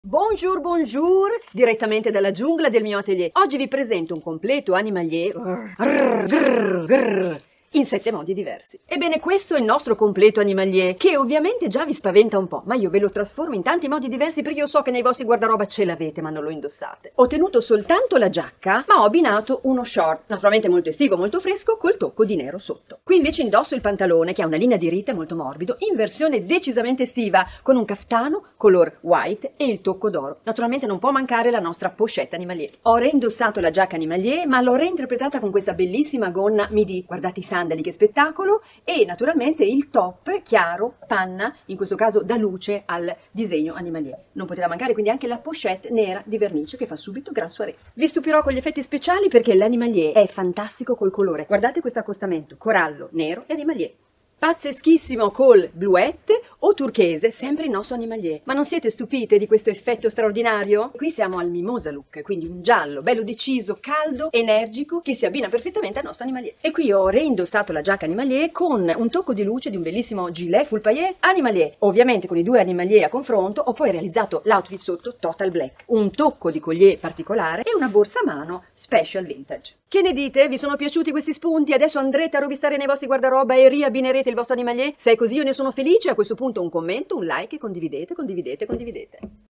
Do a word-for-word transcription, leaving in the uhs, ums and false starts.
Bonjour, bonjour, direttamente dalla giungla del mio atelier. Oggi vi presento un completo animalier grrr, grrr, grrr, in sette modi diversi. Ebbene, questo è il nostro completo animalier, che ovviamente già vi spaventa un po', ma io ve lo trasformo in tanti modi diversi perché io so che nei vostri guardaroba ce l'avete, ma non lo indossate. Ho tenuto soltanto la giacca, ma ho abbinato uno short, naturalmente molto estivo, molto fresco, col tocco di nero sotto. Qui invece indosso il pantalone, che ha una linea di rite molto morbido, in versione decisamente estiva, con un caftano color white e il tocco d'oro. Naturalmente non può mancare la nostra pochette animalier. Ho reindossato la giacca animalier, ma l'ho reinterpretata con questa bellissima gonna midi. Guardate i sandali, che spettacolo! E naturalmente il top chiaro, panna, in questo caso da luce al disegno animalier. Non poteva mancare quindi anche la pochette nera di vernice che fa subito gran soirée. Vi stupirò con gli effetti speciali perché l'animalier è fantastico col colore. Guardate questo accostamento, corallo, nero e animalier. Pazzeschissimo col bluette o turchese, sempre il nostro animalier. Ma non siete stupite di questo effetto straordinario? Qui siamo al mimosa look, quindi un giallo bello deciso, caldo, energico, che si abbina perfettamente al nostro animalier. E qui ho reindossato la giacca animalier con un tocco di luce di un bellissimo gilet full paillette animalier. Ovviamente con i due animalier a confronto ho poi realizzato l'outfit sotto total black, un tocco di collier particolare e una borsa a mano special vintage. Che ne dite? Vi sono piaciuti questi spunti? Adesso andrete a rovistare nei vostri guardaroba e riabbinerete il vostro animalier? Se è così io ne sono felice. A questo punto un commento, un like e condividete, condividete, condividete.